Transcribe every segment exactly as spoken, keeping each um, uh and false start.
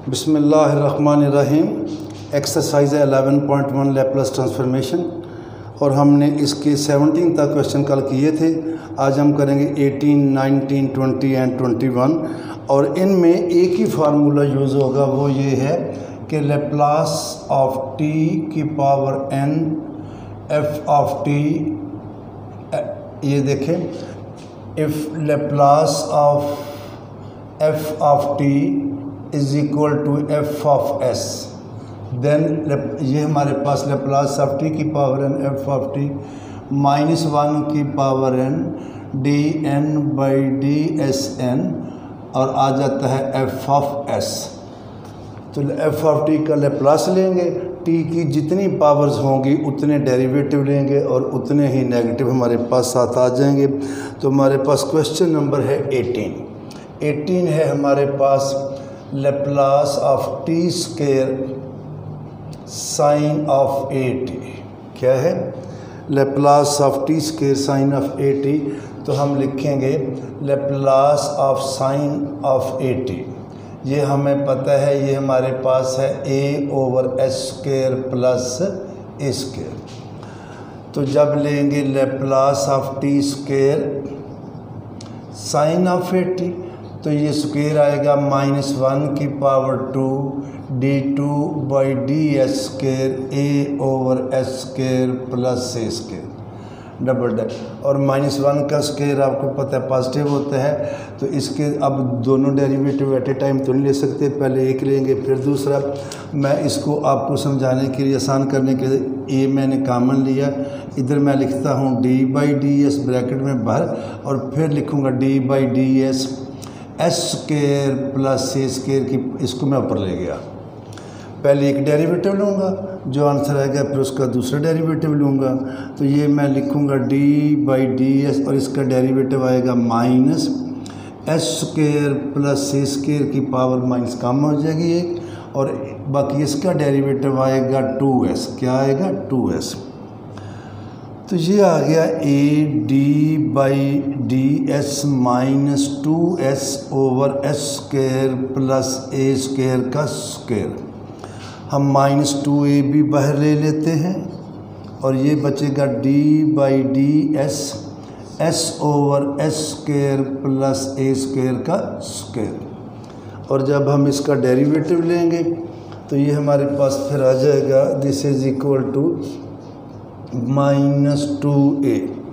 बिस्मिल्लाहिर्रहमानिर्रहीम। Exercise eleven point one Laplace transformation, और हमने इसके सेवनटीन तक क्वेश्चन कल किए थे। आज हम करेंगे eighteen, nineteen, twenty and twenty one, और इनमें एक ही फार्मूला यूज़ होगा, वो ये है कि लैप्लास ऑफ टी की power n f of t, ये देखें, if Laplace of f of t is equal to f of s, then ये हमारे पास लैप्लास ऑफ टी की power n f of t minus one की power n d n by d s n, और आ जाता है f of s. तो एफ ऑफ टी का लैप्लास लेंगे, टी की जितनी पावर्स होंगी उतने डेरिवेटिव लेंगे और उतने ही नेगेटिव हमारे पास साथ आ जाएंगे। तो हमारे पास क्वेश्चन नंबर है एटीन। एटीन है हमारे पास Laplace of T square sine of a t. क्या है? Laplace of T square sine of a t. तो हम लिखेंगे Laplace of sine of a t. ये हमें पता है, ये हमारे पास है a over S square plus a square. तो जब लेंगे Laplace of T square sine of a t, तो ये स्क्वायर आएगा माइनस वन की power two d two by d S square a over S square plus a square double dash, और minus one का square आपको पता है positive होता है। तो इसके अब दोनों डेरिवेटिव एट ए टाइम तो नहीं ले सकते, पहले एक लेंगे फिर दूसरा। मैं इसको आपको समझाने के लिए, आसान करने के लिए, ए मैंने कॉमन लिया, इधर मैं लिखता हूँ d by d s bracket में बाहर, और फिर लिखूँगा d by d S S square plus a square की, इसको मैं ऊपर ले गया। पहले एक डेरिवेटिव लूँगा, जो आंसर आएगा फिर उसका दूसरा डेरिवेटिव लूँगा। तो ये मैं लिखूँगा डी बाई डी एस, और इसका डेरिवेटिव आएगा minus S square plus a square की पावर माइनस कम हो जाएगी एक, और बाकी इसका डेरिवेटिव आएगा टू एस। क्या आएगा? Two S. तो ये आ गया a d by d s minus two s over S square plus a square का स्क्वायर। हम माइनस टू ए भी बाहर ले लेते हैं, और ये बचेगा d by d S s over S square plus a square का स्क्वायर। और जब हम इसका डेरिवेटिव लेंगे तो ये हमारे पास फिर आ जाएगा, this is equal to minus two a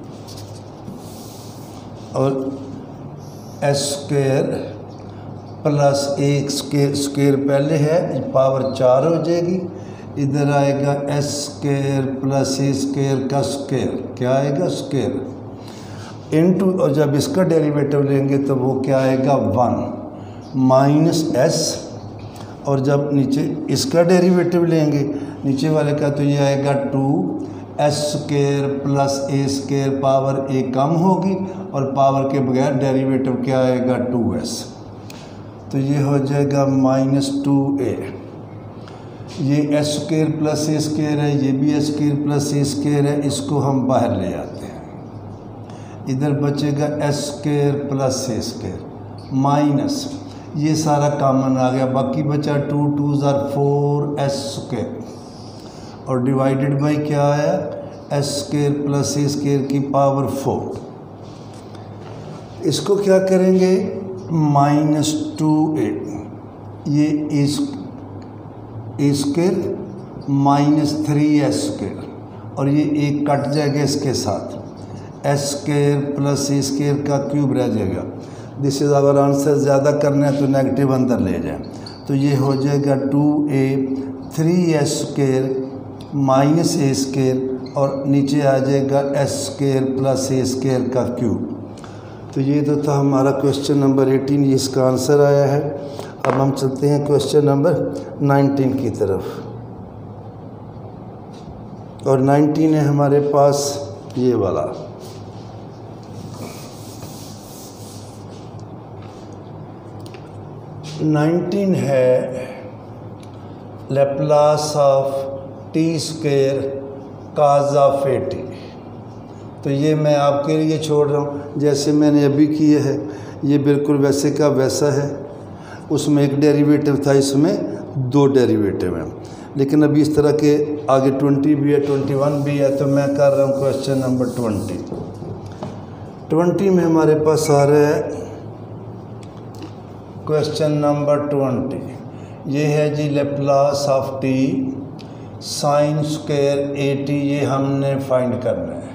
और एस स्क्वायर प्लस एक स्क्वायर, स्क्वायर पहले है, पावर चार हो जाएगी। इधर आएगा S square plus a square का स्क्वायर। क्या आएगा? स्क्वायर इनटू, और जब इसका डेरिवेटिव लेंगे तो वो क्या आएगा? वन माइनस एस, और जब नीचे इसका डेरिवेटिव लेंगे नीचे वाले का, तो ये आएगा two S square plus a square, power ए कम होगी और पावर के बगैर डेरिवेटिव क्या आएगा? Two S. तो ये हो जाएगा माइनस टू ए। ये s square plus a square है, ये भी s square plus a square है, इसको हम बाहर ले आते हैं। इधर बचेगा s square plus a square minus, ये सारा कॉमन आ गया, बाकी बचा टू टू ज़ार फोर एस स्क्वायर, और डिवाइडेड बाई क्या आया? S square plus a square की पावर फोर। इसको क्या करेंगे? माइनस टू ए, ये इस a square minus three s square, और ये एक कट जाएगा इसके साथ, s square plus a square का क्यूब रह जाएगा। दिस इज अगर आंसर ज़्यादा करना है तो नेगेटिव अंदर ले जाए। तो ये हो जाएगा two a three s square minus a square, और नीचे आ जाएगा S square plus a square का क्यूब। तो ये तो था हमारा क्वेश्चन नंबर एटीन, ये इसका आंसर आया है। अब हम चलते हैं क्वेश्चन नंबर नाइनटीन की तरफ, और नाइनटीन है हमारे पास ये वाला। नाइनटीन है Laplace of T square cos of a t. तो ये मैं आपके लिए छोड़ रहा हूँ, जैसे मैंने अभी किए है, ये बिल्कुल वैसे का वैसा है। उसमें एक डेरिवेटिव था, इसमें दो डेरिवेटिव हैं। लेकिन अभी इस तरह के आगे ट्वेंटी भी है, ट्वेंटी वन भी है, तो मैं कर रहा हूँ क्वेश्चन नंबर ट्वेंटी। ट्वेंटी में हमारे पास आ रहा है क्वेश्चन नंबर ट्वेंटी। ये है जी Laplace of t sine square a t, ये हमने फाइंड करना है।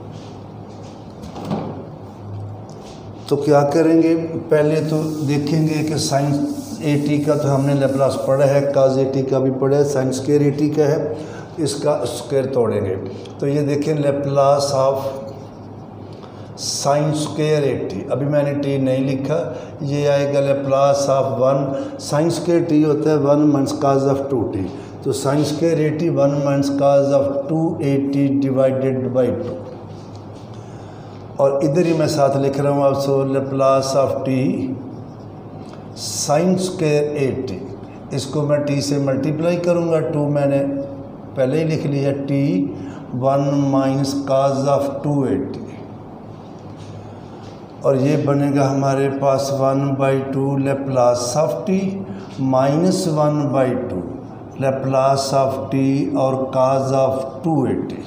तो क्या करेंगे, पहले तो देखेंगे कि साइन ए टी का तो हमने लेप्लास पढ़ा है, काज ए टी का भी पढ़ा है, साइन स्क्वायर ए टी का है, इसका स्क्वायर तोड़ेंगे। तो ये देखें Laplace of sine square a t, अभी मैंने टी नहीं लिखा, ये आएगा Laplace of one, sine square t होता है one minus cos of two T, तो sine square a t one minus cos of two a t divided by two. और इधर ही मैं साथ लिख रहा हूँ आप, so Laplace of t sine square a t, इसको मैं टी से मल्टीप्लाई करूँगा, टू मैंने पहले ही लिख लिया, t one minus cos of two a t, और ये बनेगा हमारे पास one by two Laplace of t minus one by two Laplace of t और cos of two a t.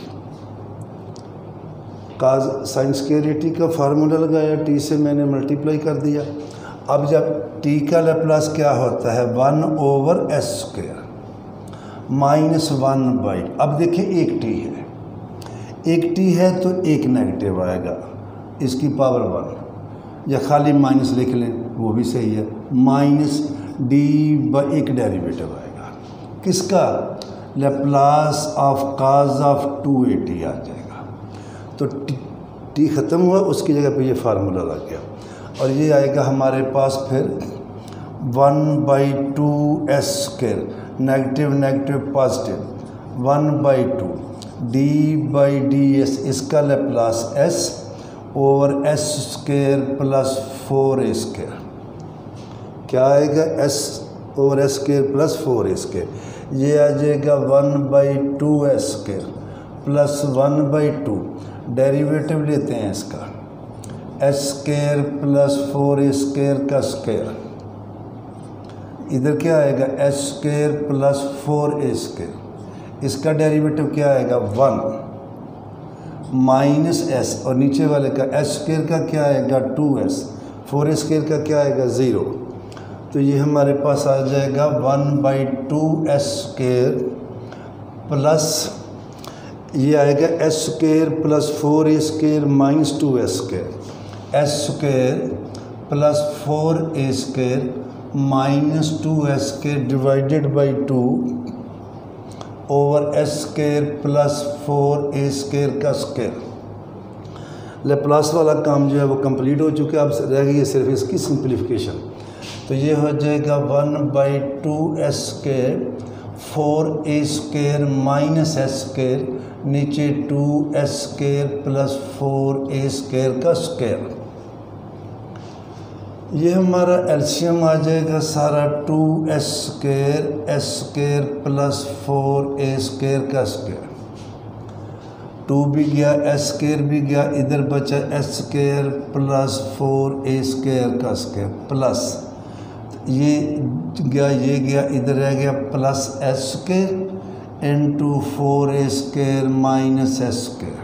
Cos sine square a t का formula लगाया, t से मैंने मल्टीप्लाई कर दिया। अब जब टी का लेप्लास क्या होता है, one over S square minus one by, अब देखिए एक टी है, एक टी है तो एक नेगेटिव आएगा, इसकी पावर वन, या खाली माइनस लिख लें वो भी सही है, माइनस डी बाई एक डेरिवेटिव आएगा, किसका, Laplace of cos of two a t आ जाएगा। तो टी, टी ख़त्म हुआ, उसकी जगह पे ये फार्मूला लग गया, और ये आएगा हमारे पास फिर one by two S square, negative negative positive, one by two d by d s, इसका Laplace s over S square plus four a square, क्या आएगा, s over S square plus four a square, ये आ जाएगा one by two S square plus one by two, derivative लेते हैं इसका, s square plus four a square का square, इधर क्या आएगा, S square plus four a square, इसका डेरिवेटिव क्या आएगा, वन माइनस एस, और नीचे वाले का एस स्क्वायर का क्या आएगा, two s, four a square का क्या आएगा, ज़ीरो। तो ये हमारे पास आ जाएगा one by two S square plus, ये आएगा S square plus four a square minus two S square, s square plus four a square minus two S square divided by two over S square plus four a square का square. Laplace वाला काम जो है वो complete हो चुका है, अब रह गई है सिर्फ इसकी सिंप्लीफिकेशन। तो ये हो जाएगा one by two S square four a square minus S square, नीचे two S square plus four a square का स्क्वायर। ये हमारा एलसीएम आ जाएगा सारा, two S square s square plus four a square का स्क्वायर, टू भी गया एस स्क्वायर भी गया, इधर बचा s square plus four a square का स्क्वायर प्लस, ये गया ये गया, इधर रह गया plus s square into four a square minus S square,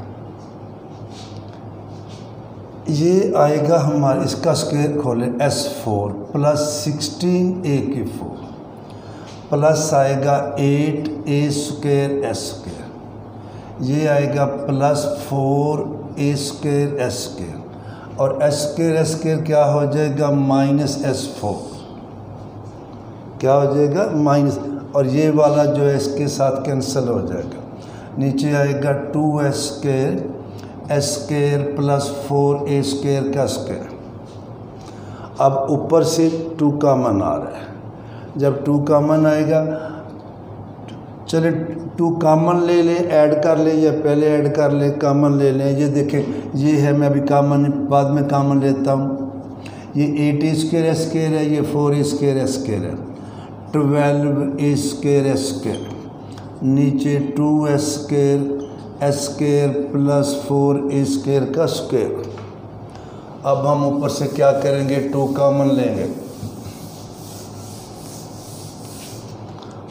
ये आएगा हमारा, इसका स्क्वायर खोले s four plus sixteen a की फोर प्लस आएगा eight a square s square, ये आएगा plus four a square s square, और एस स्क्वायर एस स्क्वायर क्या हो जाएगा, माइनस एस फोर, क्या हो जाएगा माइनस, और ये वाला जो है इसके साथ कैंसिल हो जाएगा, नीचे आएगा two S square s square plus four a square का स्क्वायर। अब ऊपर से टू कॉमन आ रहा है, जब टू कॉमन आएगा, चले टू कॉमन ले लें, ऐड कर लें, या पहले ऐड कर लें, कॉमन ले लें। ये देखें, ये है, मैं अभी कॉमन बाद में कॉमन लेता हूँ, ये eight a square s square है, ये four a square s square है, twelve a square s square, नीचे two S square s square plus four a square का स्क्वायर। अब हम ऊपर से क्या करेंगे, टू कॉमन लेंगे,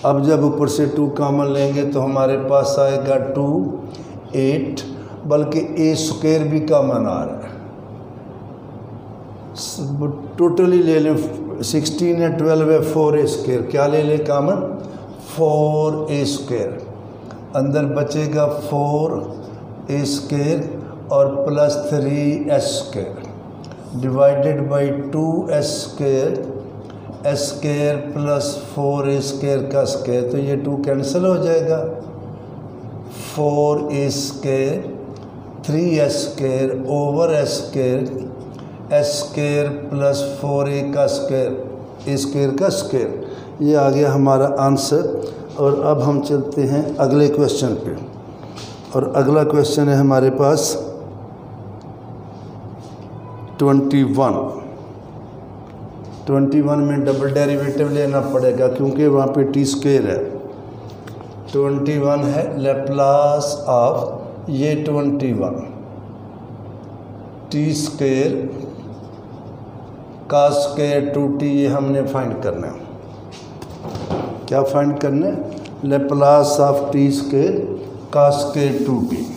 अब जब ऊपर से टू कॉमन लेंगे तो हमारे पास आएगा टू एट, बल्कि ए स्क्वायर भी कॉमन आ रहा है। टोटली ले लें, सिक्सटीन है, ट्वेल्व है, फोर ए स्क्वायर, क्या ले लें कॉमन, फोर ए स्क्वायर। अंदर बचेगा फोर ए स्क्वायर और plus three s square divided by two S square, s square plus four a square का स्क्वायर, तो ये टू कैंसिल हो जाएगा। Four a square three s square over S square, s square plus four a का square, a square का square. ये आ गया हमारा आंसर। और अब हम चलते हैं अगले क्वेश्चन पे, और अगला क्वेश्चन है हमारे पास ट्वेंटी वन। ट्वेंटी वन में डबल डेरिवेटिव लेना पड़ेगा क्योंकि वहाँ पे टी स्क्वायर है। ट्वेंटी वन है लेप्लास ऑफ ये ट्वेंटी वन टी स्क्वायर का स्क्वायर टू टी, ये हमने फाइंड करना है। क्या फाइंड करना है, लेप्लास ऑफ टी स्क्वायर का स्क्वायर टू टी।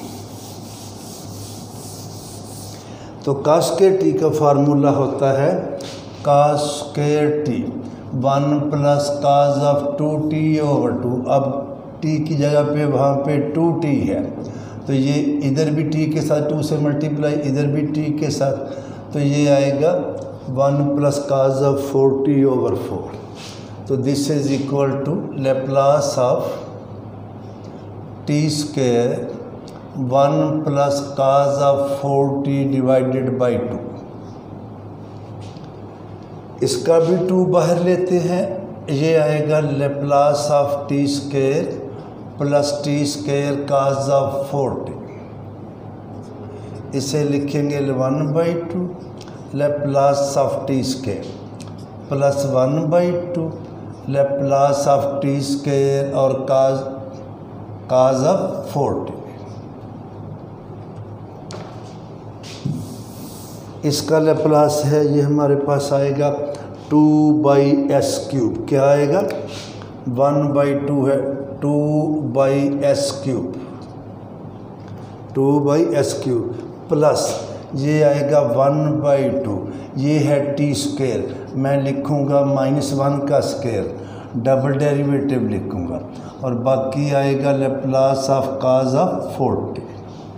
तो का स्क्वायर टी का फार्मूला होता है का square T one plus cos of two T over to. अब टी की जगह पे वहाँ पे टू टी है, तो ये इधर भी टी के साथ टू से मल्टीप्लाई, इधर भी टी के साथ, तो ये आएगा one plus cos of four T over four. तो this is equal to Laplace of T square one plus cos of four T divided by two. इसका भी टू बाहर लेते हैं, ये आएगा Laplace of T square plus T square cos of four T. इसे लिखेंगे one by two Laplace of T square plus one by two Laplace of T square और cos cos of four T. इसका Laplace है, ये हमारे पास आएगा to by S cube. क्या आएगा, वन बाई टू है, two by S cube, two by S cube plus ये आएगा वन बाई टू, ये है टी स्क्वायर, मैं लिखूँगा माइनस वन का स्क्वायर, डबल डेरिवेटिव लिखूँगा, और बाकी आएगा Laplace of cos of four T.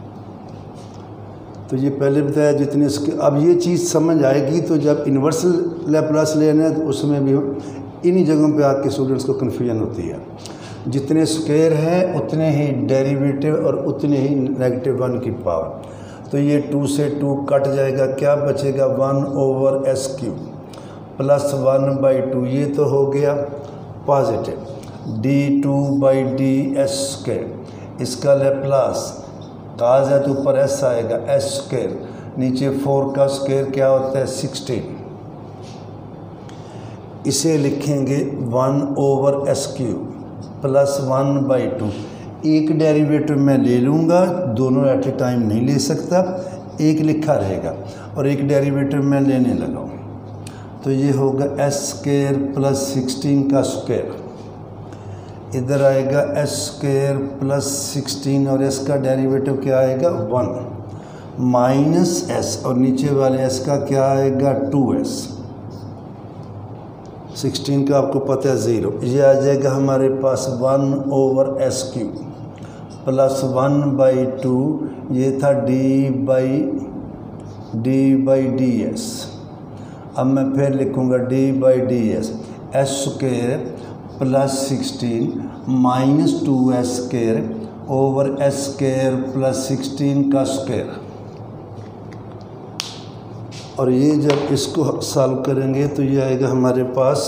तो ये पहले बताया जितने इसके, अब ये चीज़ समझ आएगी तो जब इन्वर्सल लेप्लास लेना है तो उसमें भी इन्हीं जगहों पे आके स्टूडेंट्स को कन्फ्यूजन होती है। जितने स्क्वायर हैं उतने ही डेरिवेटिव और उतने ही नेगेटिव वन की पावर। तो ये टू से टू कट जाएगा, क्या बचेगा, one over S cube plus one by two, ये तो हो गया positive, d two by d S square. इसका लेप्लास काज है तो ऊपर एस आएगा, एस स्क्वायर, नीचे फोर का स्क्वायर क्या होता है, सिक्सटीन। इसे लिखेंगे one over S cube plus one by two. एक डेरिवेटिव मैं ले लूँगा, दोनों एट ए टाइम नहीं ले सकता, एक लिखा रहेगा, और एक डेरिवेटिव मैं लेने लगा हूँ, तो ये होगा एस स्क्वायर प्लस सिक्सटीन का स्क्वायर, इधर आएगा एस स्क्वायर प्लस सिक्सटीन, और एस का डेरिवेटिव क्या आएगा, वन माइनस एस, और नीचे वाले एस का क्या आएगा, टू एस। सिक्सटीन का आपको पता है ज़ीरो, ये आ जाएगा हमारे पास one over S cube plus one by two, ये था d by d by d S. अब मैं फिर लिखूँगा d by d S, S square plus sixteen minus two S square over S square plus sixteen का square. और ये जब इसको सॉल्व करेंगे तो ये आएगा हमारे पास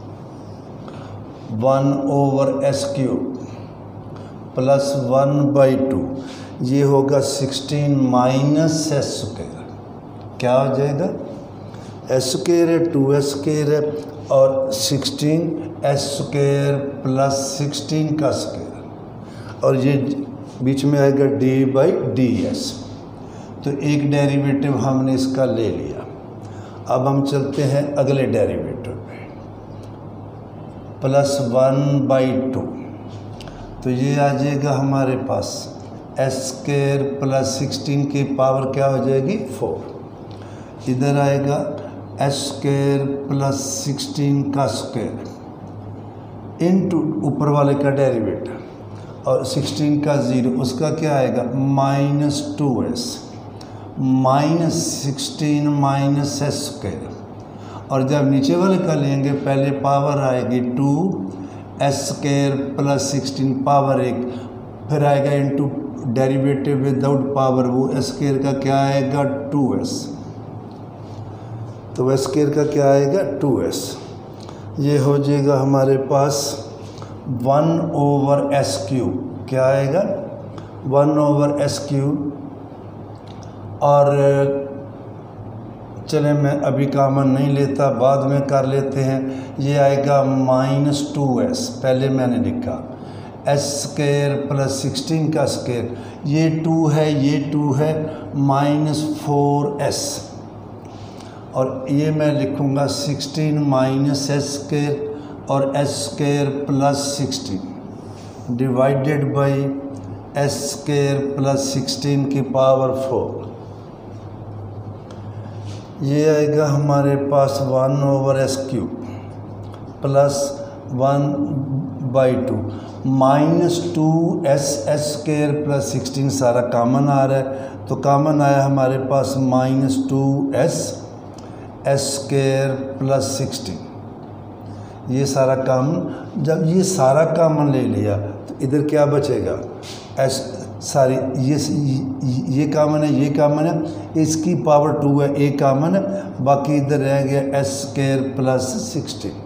one over S cube plus one by two, ये होगा सिक्सटीन माइनस एस स्क्वायर, क्या हो जाएगा, एस स्क्वायर है, टू एस स्क्वायर है, और sixteen S square plus sixteen का स्क्वायर, और ये बीच में आएगा डी बाई डी एस। तो एक डेरिवेटिव हमने इसका ले लिया। अब हम चलते हैं अगले डेरिवेटिव पे। प्लस वन बाई टू, तो ये आ जाएगा हमारे पास एस स्क्वायर प्लस सिक्सटीन की पावर क्या हो जाएगी फोर। इधर आएगा एस स्क्वायर प्लस सिक्सटीन का स्क्वायर इनटू ऊपर वाले का डेरिवेटिव और सिक्सटीन का ज़ीरो, उसका क्या आएगा minus two S minus sixteen minus S square. और जब नीचे वाले का लेंगे पहले पावर आएगी two S square plus sixteen power एक, फिर आएगा इनटू डेरिवेटिव विदाउट पावर, वो एस स्क्वायर का क्या आएगा टू एस, तो एस स्क्वायर का क्या आएगा टू एस। ये हो जाएगा हमारे पास वन ओवर एस क्यूब, क्या आएगा वन ओवर एस क्यूब। और चले मैं अभी कामन नहीं लेता, बाद में कर लेते हैं। ये आएगा माइनस टू एस, पहले मैंने लिखा एस स्क्वायर प्लस सिक्सटीन का स्क्वायर, ये टू है ये टू है माइनस फोर एस, और ये मैं लिखूँगा सिक्सटीन माइनस एस स्क्वायर और S square plus sixteen divided by S square plus sixteen की पावर फोर। ये आएगा हमारे पास one over S cube plus one by two minus two S S square plus sixteen, सारा common आ रहा है तो कामन आया हमारे पास minus two S S square plus sixteen. ये सारा कामन, जब ये सारा कामन ले लिया तो इधर क्या बचेगा एस सारी ये ये कामन है ये कामन है, इसकी पावर टू है ए कामन है, बाकी इधर रह गया एस स्क्वायर प्लस सिक्सटीन।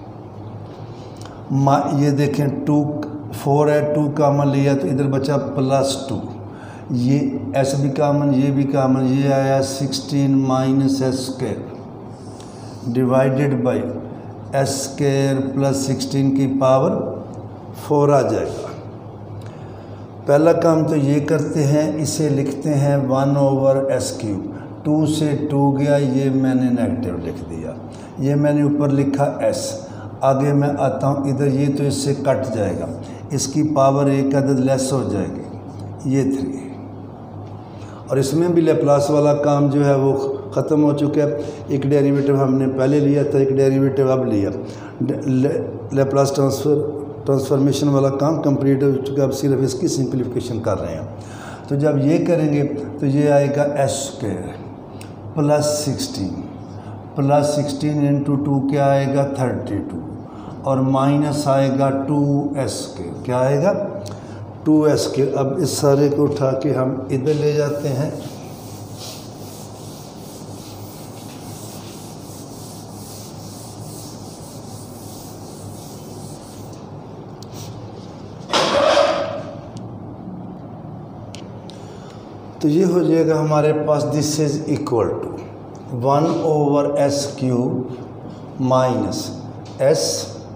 ये देखें टू फोर है, टू कामन लिया तो इधर बचा प्लस टू, ये एस भी कामन ये भी कामन, ये आया sixteen minus S square divided by S square plus sixteen की पावर फोर आ जाएगा। पहला काम तो ये करते हैं, इसे लिखते हैं one over S cube, two से टू गया ये मैंने नेगेटिव लिख दिया, ये मैंने ऊपर लिखा एस। आगे मैं आता हूँ इधर, ये तो इससे कट जाएगा, इसकी पावर एक अदद लेस हो जाएगी, ये थ्री। और इसमें भी लेप्लास वाला काम जो है वो ख़त्म हो चुका है। एक डेरिवेटिव हमने पहले लिया था, एक डेरिवेटिव अब लिया, ले, लेप्लास ट्रांसफ़र ट्रांसफॉर्मेशन वाला काम कंप्लीट हो चुका है, अब सिर्फ इसकी सिंप्लीफिकेशन कर रहे हैं। तो जब ये करेंगे तो ये आएगा S square plus sixteen plus sixteen into two क्या आएगा थर्टी टू, और माइनस आएगा टू एस के, क्या आएगा टू एस के। अब इस सारे को उठा के हम इधर ले जाते हैं, तो ये हो जाएगा हमारे पास this is equal to one over S cube minus S,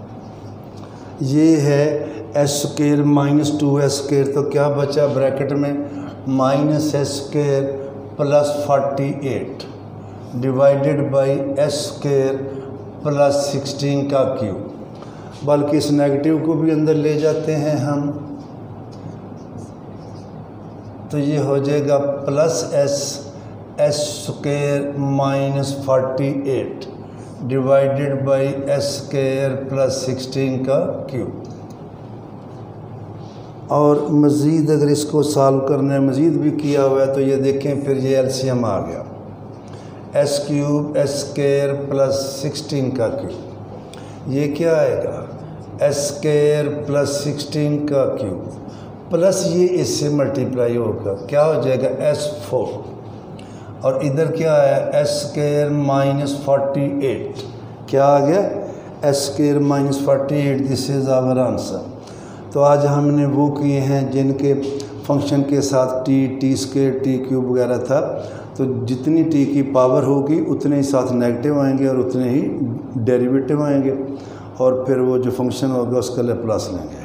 ये है S square minus two S square, तो क्या बचा ब्रैकेट में minus S square plus forty eight divided by S square plus sixteen का क्यूब। बल्कि इस नेगेटिव को भी अंदर ले जाते हैं हम, तो ये हो जाएगा plus S S square minus forty eight divided by S square plus sixteen का क्यूब। और मज़ीद अगर इसको सॉल्व करने मज़ीद भी किया हुआ है तो ये देखें, फिर ये एलसीएम आ गया, S cube S square plus sixteen का क्यूब, ये क्या आएगा एस स्क्वायर प्लस सिक्सटीन का क्यूब प्लस ये इससे मल्टीप्लाई होगा, क्या हो जाएगा एस फोर, और इधर क्या आया S square minus forty eight, क्या आ गया S square minus forty eight, this is our answer. तो आज हमने वो किए हैं जिनके फंक्शन के साथ T T square T cube वगैरह था, तो जितनी टी की पावर होगी उतने ही साथ नेगेटिव आएंगे और उतने ही डेरिवेटिव आएंगे, और फिर वो जो फंक्शन होगा उसका लैप्लास लेंगे।